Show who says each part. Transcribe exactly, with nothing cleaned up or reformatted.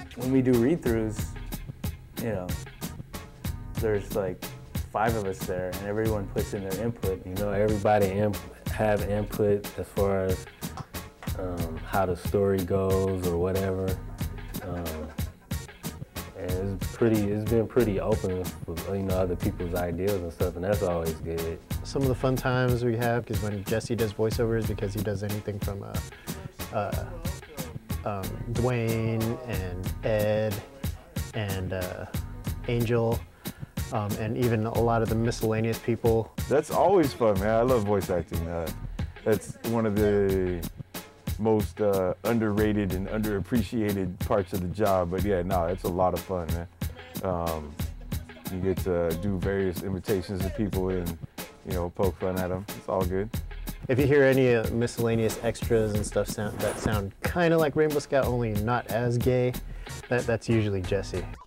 Speaker 1: when we do read-throughs, you know, there's like five of us there, and everyone puts in their input.
Speaker 2: You know, everybody imp have input as far as um, how the story goes or whatever. Um, and it's pretty, it's been pretty open for, you know, other people's ideas and stuff, and that's always good.
Speaker 3: Some of the fun times we have is when Jesse does voiceovers, because he does anything from uh, uh, um, Dwayne and Ed and uh, Angel, um, and even a lot of the miscellaneous people.
Speaker 4: That's always fun, man. I love voice acting. Uh, that's one of the most uh, underrated and underappreciated parts of the job. But yeah, no, it's a lot of fun, man. Um, you get to do various imitations of people and, you know, poke fun at them. It's all good.
Speaker 3: If you hear any uh, miscellaneous extras and stuff sound, that sound kind of like Rainbow Scout, only not as gay, that, that's usually Jesse.